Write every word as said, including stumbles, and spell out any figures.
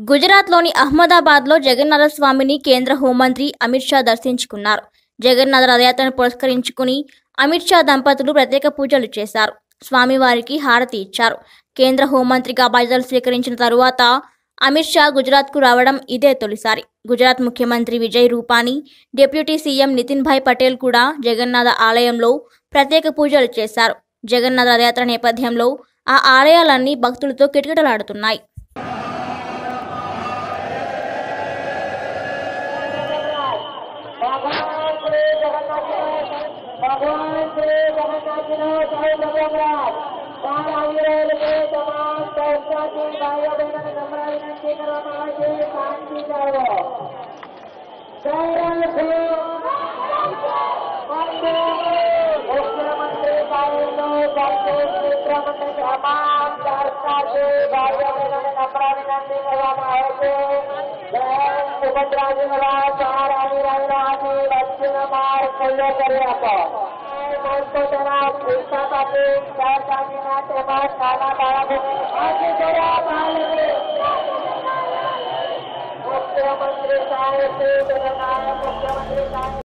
గుజరాత్లోని అహ్మదాబాద్లో జగన్నాథ స్వామిని కేంద్ర హోంమంత్రి అమిత్ షా దర్శించుకున్నారు. జగన్నాథ రథయాత్రను పురస్కరించుకుని అమిత్ షా దంపతులు ప్రత్యేక పూజలు చేశారు. స్వామివారికి హారతి ఇచ్చారు. కేంద్ర హోంమంత్రిగా బాధ్యతలు స్వీకరించిన తరువాత అమిత్ షా గుజరాత్కు రావడం ఇదే తొలిసారి. గుజరాత్ ముఖ్యమంత్రి విజయ్ రూపానీ, డిప్యూటీ సీఎం నితిన్ భాయ్ పటేల్ కూడా జగన్నాథ ఆలయంలో ప్రత్యేక పూజలు చేశారు. జగన్నాథ రథయాత్ర నేపథ్యంలో ఆ ఆలయాలన్నీ భక్తులతో కిటకిటలాడుతున్నాయి. भगवान श्री जगन्नाथ जी जय जगन्नाथ तमाम संस्थाती भाइयों बहनों ने नम्र विनंती करवाना है कि शांति जाओ मुख्यमंत्री साहिब मंत्री तमाम संस्थाती भाइयों बहनों ने नम्र विनंती करवाना है कि सुभद्रा जी महाराज महारानी रानी दक्षिण मार्ग खुले करे आपको तेरा कृष्णा पाटी चार काकीना तेरा काला बाला मुख्यमंत्री साहिब मुख्यमंत्री साहिब